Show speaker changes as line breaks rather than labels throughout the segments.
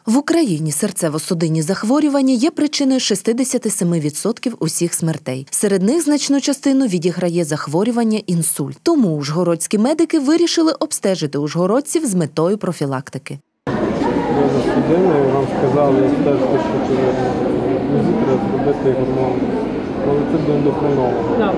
В Україні серцево-судинні захворювання є причиною 67% усіх смертей. Серед них значну частину відіграє захворювання інсульт. Тому ужгородські медики вирішили обстежити ужгородців з метою профілактики.
Вам сказали обстежити, що треба зробити гормон. Але це до ендокринолога.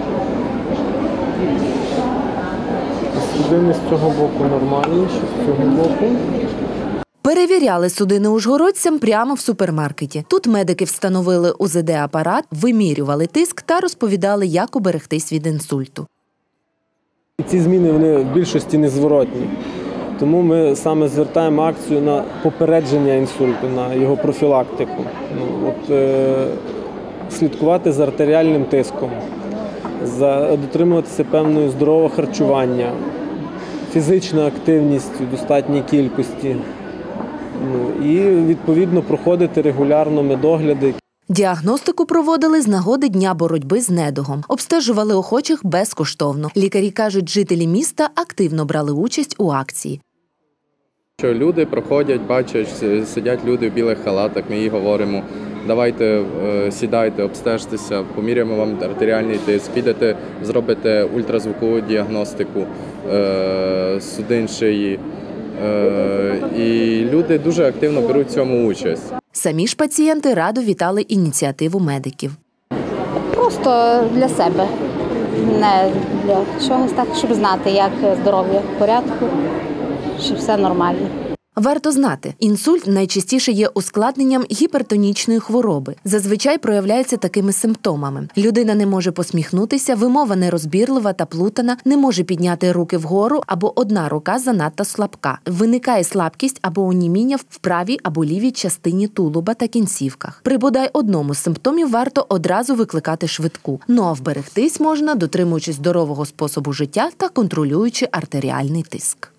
Судини з цього боку нормальніші, з цього боку.
Перевіряли судини ужгородцям прямо в супермаркеті. Тут медики встановили УЗД-апарат, вимірювали тиск та розповідали, як уберегтись від інсульту.
Ці зміни вони в більшості незворотні. Тому ми саме звертаємо акцію на попередження інсульту, на його профілактику. Слідкувати за артеріальним тиском, дотримуватися певного здорового харчування, фізична активність у достатній кількості. І, відповідно, проходити регулярно медогляди.
Діагностику проводили з нагоди Дня боротьби з недугом. Обстежували охочих безкоштовно. Лікарі кажуть, жителі міста активно брали участь у акції.
Люди проходять, бачать, сидять люди в білих халатах, ми їй говоримо, давайте сідайте, обстежтеся, поміряємо вам артеріальний тиск, підете, зробите ультразвукову діагностику судин шиї. І люди дуже активно беруть в цьому участь.
Самі ж пацієнти радо вітали ініціативу медиків.
Просто для себе, не для чогось так, щоб знати, як здоров'я в порядку, щоб все нормально.
Варто знати, інсульт найчастіше є ускладненням гіпертонічної хвороби. Зазвичай проявляється такими симптомами. Людина не може посміхнутися, вимова нерозбірлива та плутана, не може підняти руки вгору або одна рука занадто слабка. Виникає слабкість або оніміння в правій або лівій частині тулуба та кінцівках. При бодай одному з симптомів варто одразу викликати швидку. Ну а вберегтись можна, дотримуючись здорового способу життя та контролюючи артеріальний тиск.